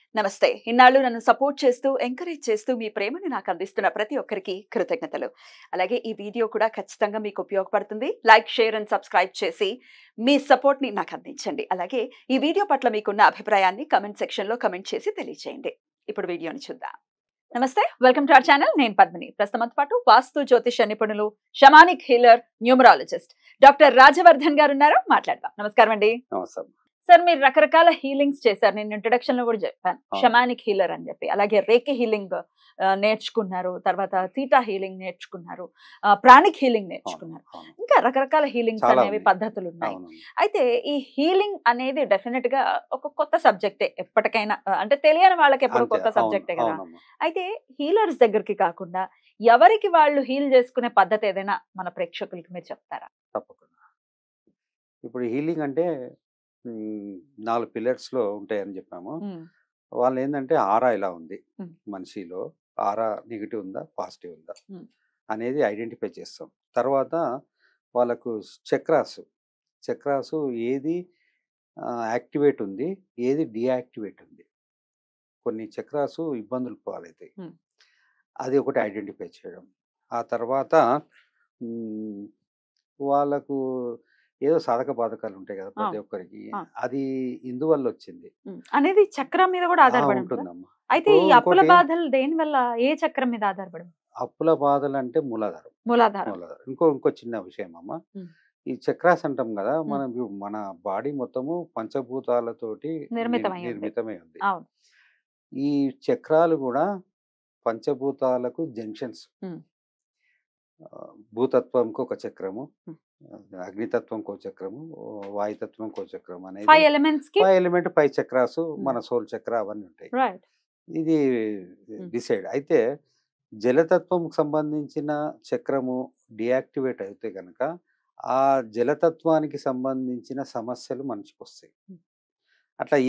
నమస్తే. ఇన్నాళ్ళు నన్ను సపోర్ట్ చేస్తూ, ఎంకరేజ్ చేస్తూ మీ ప్రేమను నాకు అందిస్తున్న ప్రతి ఒక్కరికి కృతజ్ఞతలు. అలాగే ఈ వీడియో కూడా ఖచ్చితంగా మీకు ఉపయోగపడుతుంది. లైక్, షేర్ అండ్ సబ్స్క్రైబ్ చేసి మీ సపోర్ట్‌ని నాకు అందించండి. అలాగే ఈ వీడియో పట్ల మీకున్న అభిప్రాయాన్ని కామెంట్ సెక్షన్‌లో కామెంట్ చేసి తెలియజేయండి. ఇప్పుడు వీడియోని చూద్దాం. నమస్తే. Welcome to our channel. నేను పద్మిని. ప్రస్తుతంతో పాటు వాస్తు జ్యోతిష నిపుణులు, shamanic healer, numerologist doctor Rajavardhan గారు ఉన్నారు. మాట్లాడదాం. నమస్కారం అండి. నమస్కారం. సార్, మీరు రకరకాల హీలింగ్స్ చేశారు. నేను ఇంట్రొడక్షన్ లో కూడా చెప్పాను అవును. షమానిక్ హీలర్ అని చెప్పి. అలాగే రేకి హీలింగ్ నేర్చుకున్నారు, తర్వాత తీటా హీలింగ్ నేర్చుకున్నారు, ప్రాణిక్ హీలింగ్ నేర్చుకున్నారు. అవును. ఇంకా రకరకాల హీలింగ్స్ చాలా అనేవి ఉన్నాయి. పద్ధతులు ఉన్నాయి. అవును. అయితే ఈ హీలింగ్ అనేది డెఫినెట్ గా ఒక కొత్త సబ్జెక్టే ఎప్పటికైనా. అంటే తెలియని వాళ్ళకి ఎప్పుడు అంతే. కొత్త అవును. సబ్జెక్టే కదా. అవునమ్మా. అయితే హీలర్స్ దగ్గరికి కాకుండా ఎవరికి వాళ్ళు హీల్ చేసుకునే పద్ధతి ఏదైనా మన ప్రేక్షకులకి మీరు చెప్తారా? తప్పకుండా. ఇప్పుడు హీలింగ్ అంటే 4 పిల్లర్స్‌లో ఉంటాయని చెప్పాము. ఉమ్, వాళ్ళేందంటే ఆరా ఎలా ఉంది ఉమ్, మనిషిలో, ఆరా నెగెటివ్ ఉందా? పాజిటివ్ ఉందా? ఉమ్, అనేది ఐడెంటిఫై చేస్తాం. తర్వాత వాళ్ళకు చక్రాస్, చక్రాసు ఏది యాక్టివేట్ ఉంది, ఏది డీయాక్టివేట్ ఉంది. కొన్ని చక్రాసు ఇబ్బందులు పాలైతాయి. ఉమ్, అది ఒకటి ఐడెంటిఫై చేయడం. ఆ తర్వాత హ్మ్, వాళ్ళకు ఏదో సాధక బాధకాలు ఉంటాయి కదా ప్రతి అవును, ఒక్కరికి. అవును. అది ఇందువల్లొచ్చింది. అనేది చక్రం మీద కూడా ఆధారపడి ఉంటుందా? ఉంటుందమ్మా. అయితే ఇప్పుడు ఈ అప్పుల ఇంకోటి బాధలు దేని వల్ల, ఏ చక్రం మీద ఆధారపడి ఉంటుంది? అప్పుల బాధలంటే మూలాధారం. మూలాధారం. మూలాధారం. ఇంకో చిన్న విషయం అమ్మ. ఉమ్, ఈ చక్రాస్ అంటాం కదా! ఉమ్, మన బాడీ మొత్తము పంచభూతాలతోటి నిర్మితమై ఉంది. నిర్మితమై ఉంది. అవును. ఈ చక్రాలు గూడా పంచభూతాలకు జంక్షన్స్. ఉమ్, భూతత్వంకి ఒక చక్రము, ఉమ్. అగ్నితత్వంకో చక్రము, వాయుతత్వంకో చక్రం అనేది 5 ఎలిమెంట్స్ కి 5 ఎలిమెంట్ 5 చక్రాసు, ఉమ్, మన సోల్ చక్ర అవన్నీ ఉంటాయి. రైట్. ఇది ఉమ్, డిసైడ్. అయితే జలతత్వంకి సంబంధించిన చక్రము డీయాక్టివేట్ అయితే గనక, ఆ జలతత్వానికి సంబంధించిన సమస్యలు మనిషికొస్తాయి. ఉమ్. అట్లా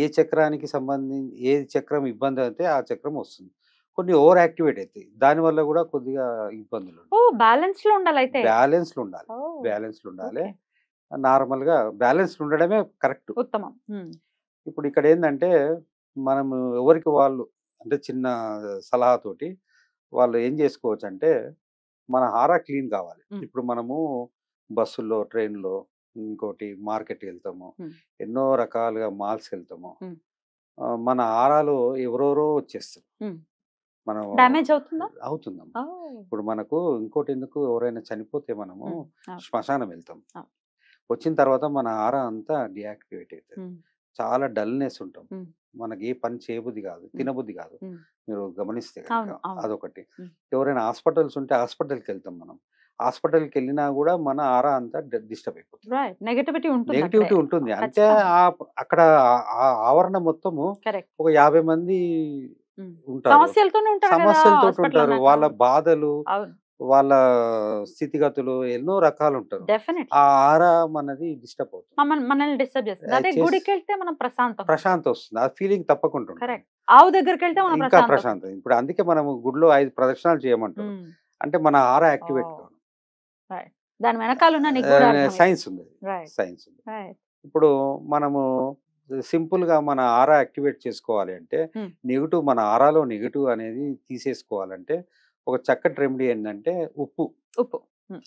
ఏ చక్రం ఇబ్బంది అయితే ఆ చక్రం వస్తుంది. కొన్ని ఓవర్ యాక్టివేట్ అయితాయి. దానివల్ల గూడా కొద్దిగా ఇబ్బందులు ఓ, ఉంటాయి. బ్యాలెన్స్ లో ఉండాలి అయితే. బ్యాలెన్స్‌లో ఉండాలి. ఓ, బ్యాలెన్స్‌లో ఉండాలి. ఓకే. నార్మల్‌గా బ్యాలెన్స్‌లో ఉండడమే కరెక్ట్. ఉత్తమం. ఉమ్, ఇప్పుడు ఇక్కడేందంటే, మనము ఎవరికి వాళ్ళు అంటే చిన్న సలహాతోటి వాళ్ళు ఏం జేసుకోవచ్చంటే, మన హారా క్లీన్ కావాలి. ఉమ్, ఇప్పుడు మనము బస్సుల్లో, ట్రైన్‌లో, ఇంకోటి మార్కెట్‌కెళ్తాము. ఉమ్, ఎన్నో రకాలుగా మాల్స్‌కెళ్తాము. ఉమ్, మన హారాలో ఎవరెవరో వచ్చేస్తారు. ఉమ్. మనం డ్యామేజ్ అవుతుందా? అవుతుందమ్మా. ఓ. ఇప్పుడు మనకు ఇంకోటెందుకు, ఎవరైనా చనిపోతే మనము ఉమ్, అవును, శ్మశానం వెళ్తాం. అవును. వచ్చిన తర్వాత మన ఆరా అంతా డీయాక్టివేట్ అయితది. ఉమ్, చాలా డల్‌నెస్ ఉంటాం. ఉమ్, మనకి ఏ పని చేయబుద్ధి కాదు, ఉమ్, తినబుద్ధి కాదు. ఉమ్. మీరు గమనిస్తే గనుక అవును, అవును. అదొకటి. ఉమ్, ఎవరైనా హాస్పిటల్స్ ఉంటే హాస్పిటల్‌కెళ్తాం మనం. హాస్పిటల్‌కెళ్ళినా గూడా మన ఆరా అంతా డిస్టర్బ్ అయిపోతది. రైట్. నెగటివిటీ ఉంటుంది అక్కడే. నెగటివిటీ ఉంటుంది. అంటే ఖచ్చితంగా. అక్కడ ఆ ఆవరణ మొత్తము కరెక్ట్. ఒక 50 మంది ఉమ్. ఉంటారు. సమస్యలతోనే ఉంటారు కదా సమస్యలతోటి హాస్పిటల్ ఉంటారు. అన్నాక. వాళ్ళ బాధలు, అవును. వాళ్ళ స్థితిగతులు ఎన్నో రకాలుంటారు. డెఫినెట్లీ. ఆ ఆరా మనది డిస్టర్బ్ అవుతుంది. మనల్ని డిస్టర్బ్ చేస్తుంది. అదే గుడికెళ్తే మనం ప్రశాంతంగా ఉంటాం. ప్రశాంతత వస్తుంది. ఆ ఫీలింగ్ తప్పకుండా ఉంటుంది. కరెక్ట్. ఆవు దగ్గరికెళ్తే మనం ఇంకా ప్రశాంతత ప్రశాంతత. ఉంటుంది. ఇప్పుడు అందుకే మనము గుడిలో 5 ప్రదక్షిణాలు చేయమంటారు. ఉమ్. అంటే మన ఆరా యాక్టివేట్ ఓ, కావాలి. రైట్. దాని వెనకాలన్న నిగూఢ అర్థం ఇది. సైన్స్ ఉంది. రైట్. సైన్స్ ఉంది. రైట్. ఇప్పుడు మనము సింపుల్‌గా మన ఆరా యాక్టివేట్ చేసుకోవాలి అంటే, ఉమ్, మన ఆరాలో నెగెటివ్ అనేది తీసేసుకోవాలంటే, ఒక చక్కటి రెమెడీ ఏంటంటే ఉప్పు. ఉప్పు. ఉమ్,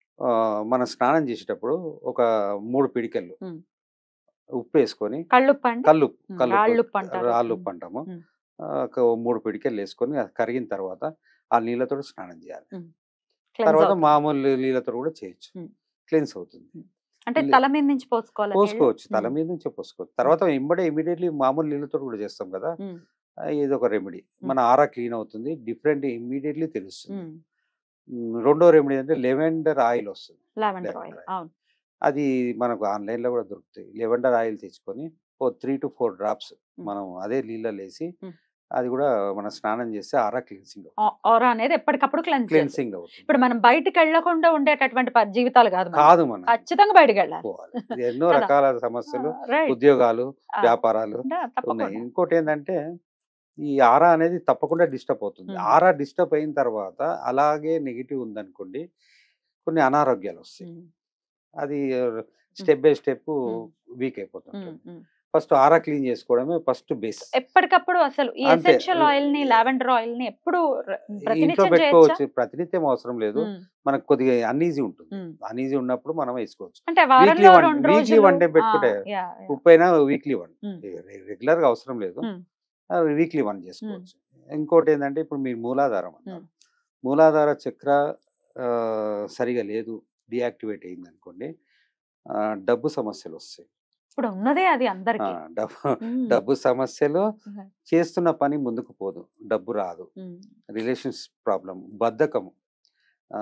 మనం స్నానం చేసేటప్పుడు ఒక 3 పిడికెళ్ళు ఉమ్. ఉప్పేసుకొని, కళ్ళుప్పు అండి. కల్లుప్పు, రాళ్ళుప్పు అంటారు. రాళ్ళుప్పు అంటాము. ఉమ్, ఒక 3 పిడికెళ్ళేసుకొని అది కరిగిన తర్వాత ఆ నీళ్ళతోటి స్నానం చేయాలి. ఉమ్. క్లెన్స్ తర్వాత అవుతుంది. మామూలు నీళ్ళతో కూడా చేయొచ్చు. ఉమ్, క్లెన్స్ అవుతుంది. ఉమ్. అంటే లే తల మీద నుంచి పోసుకోవాలి నీళ్ళు. పోసుకోవచ్చు. తల ఉమ్, మీద నుంచే పోసుకోవచ్చు. ఉమ్, తర్వాత ఇమ్మీడియేట్‌లీ మామూలు నీళ్ళతో కూడా చేస్తాం కదా! ఉమ్, ఇదొక రెమెడీ. ఉమ్, మన ఆరా క్లీన్ అవుతుంది. డిఫరెంట్ ఇమ్మీడియేట్‌లీ తెలుస్తుంది. ఉమ్. రెండో రెమెడీ అంటే లెవెండర్ ఆయిల్ వస్తుంది. Lavender oil. Lavender oil. అవును. అది మనకు ఆన్‌లైన్‌లో కూడా దొరుకుతాయి. లెవెండర్ ఆయిల్ తెచ్చుకొని ఓ 3-4 డ్రాప్స్ ఉమ్, మనం అదే నీళ్ళలేసి, ఉమ్. అది కూడా మనం స్నానం చేస్తే ఆరా క్లెన్సింగ్ అవుతుంది. ఆరా అనేది ఎప్పటికప్పుడు క్లెన్స్ చేస్తుంది. క్లెన్సింగ్ అవుతుంది. ఇప్పుడు మనం బయటికి వెళ్ళకుండా ఉండేటటువంటి జీవితాలు కాదు మనవి. కాదు మనం ఖచ్చితంగా బయటికి వెళ్ళాలి. పోవాలి. ఎన్నో కదా. రకాల సమస్యలు, రైట్. ఉద్యోగాలు, వ్యాపారాలు ఉన్నాయి. తప్పకుండా. ఇంకోటేందంటే, ఈ ఆరా అనేది తప్పకుండా డిస్టర్బ్ అవుతుంది. ఉమ్, ఆరా డిస్టర్బ్ అయిన తర్వాత అలాగే నెగెటివ్ ఉందనుకోండి, కొన్ని అనారోగ్యాలొస్తాయి. ఉమ్. అది స్టెప్ బై స్టెప్ ఉమ్, వీక్ ఉమ్, అయిపోతుంటుంది. ఉమ్. ఫస్ట్ ఆరా క్లీన్ చేసుకోవడమే ఫస్ట్ బేస్. ఎప్పటికప్పుడు అసలు ఈ అంతే. ఎసెన్షియల్ ఆయిల్ ని లావెండర్ ఆయిల్ ని ఎప్పుడు ఇంట్లో ప్రతినిత్యం చేయొచ్చా? పెట్టుకోవచ్చు, ప్రతినిత్యం అవసరం లేదు. ఉమ్, మనకు కొద్దిగా అన్ఈజీ ఉంటుంది. ఉమ్. అన్ఈజీ ఉన్నప్పుడు మనం వేసుకోవచ్చు. అంటే వీక్లీ వారంలో వన్ 2 వీక్లీ రోజులు వన్ టైం పెట్టుకుంటే యా యా ఉప్పు అయినా వీక్లీ వన్, ఉమ్, రెగ్యులర్ గా అవసరం లేదు. ఉమ్, వీక్లీ వన్ ఉమ్, చేసుకోవచ్చు. ఇంకోటి ఏంటంటే ఇప్పుడు మీరు మూలాధారం అన్నారు. ఉమ్, మూలాధార చక్ర సరిగా లేదు, డియాక్టివేట్ అయింది అనుకోండి, డబ్బు సమస్యలు వస్తాయి. ఇప్పుడు ఉన్నదే అది ఆ, అందరికి. డబ్బు డబ్బు సమస్యలు, చేస్తున్న పని ముందుకు పోదు, డబ్బు రాదు, రిలేషన్స్ ప్రాబ్లం, బద్ధకం, ఆ,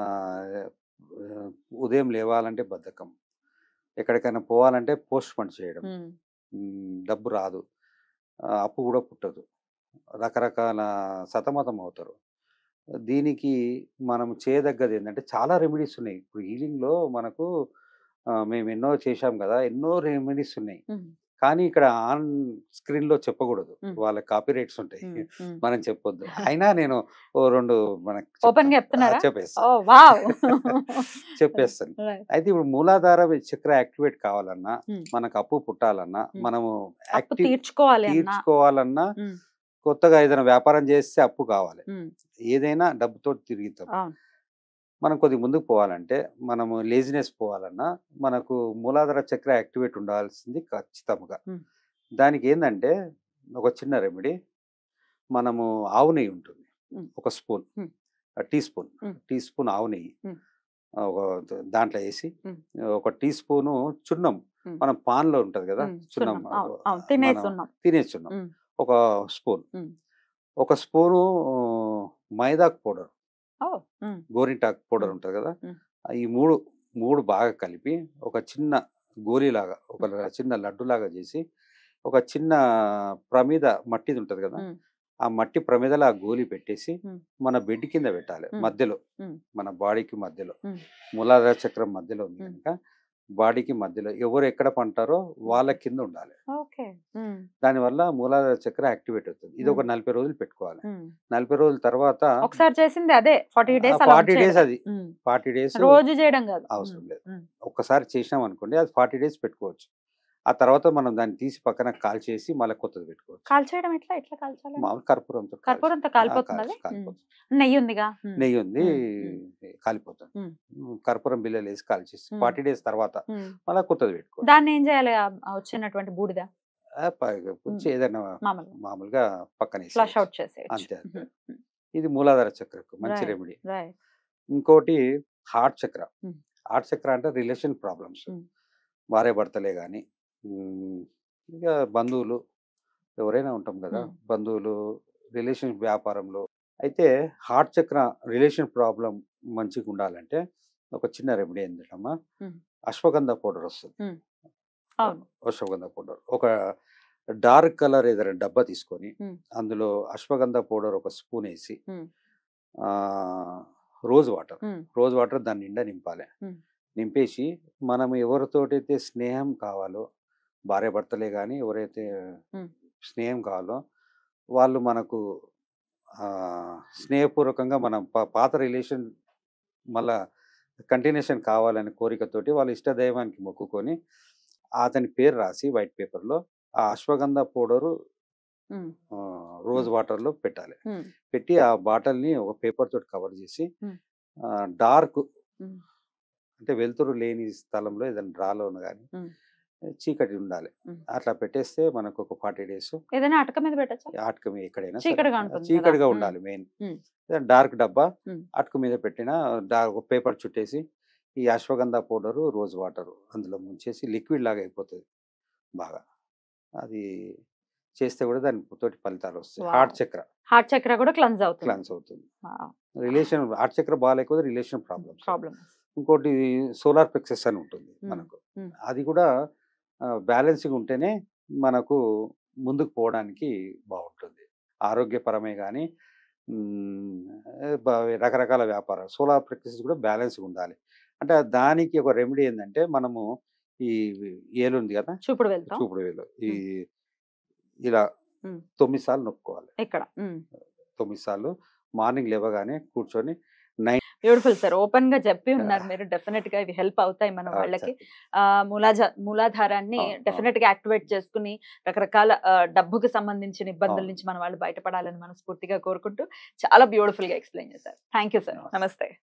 ఉదయం లేవాలంటే బద్ధకం, ఎక్కడికైనా పోవాలంటే పోస్ట్ పోన్ చేయడం, డబ్బు రాదు, అప్పు కూడా పుట్టదు, రకరకాల సతమతం అవుతారు. దీనికి మనం చేయదగ్గది ఏంటంటే చాలా రెమెడీస్ ఉన్నాయి. ఇప్పుడు హీలింగ్లో మనకు మేము ఎన్నో చేశాం కదా, ఎన్నో రెమెడీస్ ఉన్నాయి. కానీ ఇక్కడ ఆన్ స్క్రీన్లో చెప్పకూడదు, వాళ్ళ కాపీ రైట్స్ ఉంటాయి, మనం చెప్పొద్దు. అయినా నేను ఓ రెండు మనకు ఓపెన్ గా చెప్తున్నారా? చెప్పేస్తాను. Oh wow. చెప్పేస్తాను. Right. అయితే ఇప్పుడు మూలాధార చక్ర యాక్టివేట్ కావాలన్నా, Hmm. మనకు అప్పు పుట్టాలన్నా, మనము అప్పు తీర్చుకోవాలి అన్నా. తీర్చుకోవాలన్నా, ఉమ్, కొత్తగా ఏదైనా వ్యాపారం చేస్తే అప్పు కావాలి, ఉమ్, ఏదైనా డబ్బుతో తిరుగుతాం. అవును. మనం కొద్దిగా ముందుకు పోవాలంటే, మనము లేజినెస్ పోవాలన్నా, మనకు మూలాధార చక్ర యాక్టివేట్ ఉండాల్సింది ఖచ్చితంగా. ఉమ్, దానికి ఏంటంటే ఒక చిన్న రెమెడీ, మనము ఆవు నెయ్యి ఉంటుంది, ఉమ్, ఒక స్పూన్, ఉమ్, టీ స్పూన్ ఆవు నెయ్యి ఉమ్, ఒక దాంట్లో వేసి, ఉమ్, ఒక టీ స్పూను చున్నం, ఉమ్, మనం పాన్లో ఉంటుంది కదా ఉమ్, చున్నం, సున్నం. అవును, అవును, తినేస్తున్నాం. తినేస్తున్నాం, ఉమ్, ఒక స్పూన్, ఉమ్. ఒక స్పూను మైదాకు పౌడర్, ఓ, ఉమ్, గోరింటాకు పౌడర్ ఉమ్, ఉంటుంది కదా, ఉమ్, ఈ మూడు మూడు బాగా కలిపి ఒక చిన్న గోలీలాగా, ఒక చిన్న లడ్డులాగా చేసి, ఒక చిన్న ప్రమిద మట్టిది ఉంటుంది కదా, ఉమ్, ఆ మట్టి ప్రమిదలో ఆ గోలి పెట్టేసి ఉమ్, మన బెడ్ కింద పెట్టాలి, ఉమ్, మధ్యలో, ఉమ్, మన బాడీకి మధ్యలో. ఉమ్, మూలాధార చక్రం మధ్యలో ఉంది ఉమ్. కనుక బాడీకి మధ్యలో ఎవరు ఎక్కడ పంటారో వాళ్ళ కింద ఉండాలి. ఓకే. ఉమ్, దానివల్ల మూలాధార చక్ర యాక్టివేట్ అవుతుంది. ఇది ఒక ఉమ్, 40 రోజులు పెట్టుకోవాలి. ఉమ్. 40 రోజుల తర్వాత ఒకసారి చేసింది అదే 40 డేస్ అలా 40 డేస్, ఉంచేయడం. అది ఉమ్. 40 డేస్ రోజు చేయడం కాదు. అవసరం లేదు. ఉమ్, ఒక్కసారి చేసినాం అనుకోండి, అది 40 డేస్ పెట్టుకోవచ్చు. ఆ తర్వాత మనం దాన్ని తీసి పక్కన కాల్చేసి మళ్ళీ కొత్తది పెట్టుకోవచ్చు. కాల్చేయడం ఎట్లా ఎట్లా కాల్చాలి? మామూలు కర్పూరంతో కర్పూరంతో కాలిపోతుంది అది? కాలిపోతుంది. నెయ్యి ఉందిగా. ఉమ్, నెయ్యి ఉంది, ఉమ్, కాలిపోతుంది. ఉమ్, కర్పూరం బిల్లలు వేసి కాల్చేసి ఉమ్. 40 డేస్ తర్వాత ఉమ్. మళ్ళీ కొత్తది పెట్టుకోవచ్చు. దాన్ని ఏం చేయాలి? ఆ వచ్చినటువంటి బూడిద కొంచెం ఏదైనా మామూలుగా మామూలుగా పక్కన ఫ్లష్ వేసేయచ్చు. అవుట్ చేసేయచ్చు. అంతే అంతే. ఇది మూలాధార చక్రకు మంచి Right. రెమెడీ. రైట్. ఇంకోటి heart chakra. Hmm. Heart chakra అంటే రిలేషన్ ప్రాబ్లమ్స్, Hmm. భార్య భర్తలే కానీ, ఇక బంధువులు ఎవరైనా ఉంటాం కదా, Hmm. బంధువులు, రిలేషన్, వ్యాపారంలో. అయితే హార్ట్ చక్ర రిలేషన్ ప్రాబ్లం మంచిగా ఉండాలంటే ఒక చిన్న రెమెడీ ఏంటమ్మా, Hmm. అశ్వగంధ పౌడర్ వస్తుంది. Hmm. అవును. అశ్వగంధ పౌడర్ ఒక డార్క్ కలర్ ఏదైనా డబ్బా తీసుకొని, Hmm. అందులో అశ్వగంధ పౌడర్ ఒక స్పూన్ వేసి, Hmm. Rose water, Hmm. Rose water దాని నిండా నింపాలి. Hmm. నింపేసి మనం ఎవరితోటైతే స్నేహం కావాలో, భార్య భర్తలే కానీ ఎవరైతే Hmm. స్నేహం కావాలో వాళ్ళు మనకు స్నేహపూర్వకంగా మనం పాత రిలేషన్ మళ్ళా కంటిన్యూషన్ కావాలనే కోరికతోటి వాళ్ళ ఇష్టదైవానికి మొక్కుకొని అతని పేరు రాసి వైట్ పేపర్లో ఆ అశ్వగంధ పౌడరు Hmm. రోజ్ వాటర్లో పెట్టాలి. Hmm. పెట్టి ఆ బాటిల్ని ఒక పేపర్ తోటి కవర్ చేసి, Hmm. Dark Hmm. అంటే వెలుతురు లేని స్థలంలో ఏదైనా డ్రాలోను కానీ Hmm. చీకటి ఉండాలి. Hmm. అట్లా పెట్టేస్తే మనకు ఒక 40 డేస్ ఏదైనా అటక మీద పెట్టచ్చా? ఆటక ఎక్కడైనా సరే, చీకటిగా ఉంటుంది కదా. చీకటిగా Hmm. ఉండాలి మెయిన్. Hmm. డార్క్ డబ్బా Hmm. అటుకు మీద పెట్టిన ఒక పేపర్ చుట్టేసి ఈ అశ్వగంధ పౌడరు, రోజ్ వాటర్ అందులో ముంచేసి లిక్విడ్ లాగా అయిపోతుంది బాగా. అది చేస్తే కూడా దాని తోటి ఫలితాలు వస్తాయి. Wow. హార్ట్ చక్ర హార్ట్ చక్ర కూడా క్లెన్స్ అవుతుంది. క్లాన్స్ అవుతుంది. రిలేషన్ హార్ట్ చక్ర బాగాలేకపోతే రిలేషన్ ప్రాబ్లమ్స్. ప్రాబ్లమ్. ఇంకోటి సోలార్ ప్లెక్సస్ అని ఉంటుంది Hmm. మనకు. Hmm. అది కూడా బ్యాలెన్సింగ్ ఉంటేనే మనకు ముందుకు పోవడానికి బాగుంటుంది. ఆరోగ్యపరమే కానీ రకరకాల వ్యాపారాలు, సోలార్ ప్లెక్సస్ కూడా బ్యాలెన్స్గా ఉండాలి. అంటే దానికి ఒక రెమెడీ ఏంటంటే, మనము ఈ ఏలు ఉంది కదా, చూపుడు వెళ్తాం చూపుడు వేలు, ఈ ఇలా 9 సార్లు నొక్కుకోవాలి. ఇక్కడ. 9 సార్లు మార్నింగ్ లేవగానే కూర్చొని బ్యూటిఫుల్ సార్. ఓపెన్ గా చెప్పి ఉన్నారు మీరు. డెఫినెట్ గా ఇవి హెల్ప్ అవుతాయి మన వాళ్ళకి. మూలాధారాన్ని డెఫినెట్ గా యాక్టివేట్ చేసుకుని రకరకాల డబ్బుకు సంబంధించిన ఇబ్బందుల నుంచి మన వాళ్ళు బయటపడాలని మనస్ఫూర్తిగా కోరుకుంటూ చాలా బ్యూటిఫుల్ గా ఎక్స్ప్లెయిన్ చేశారు. Thank you sir. నమస్తే.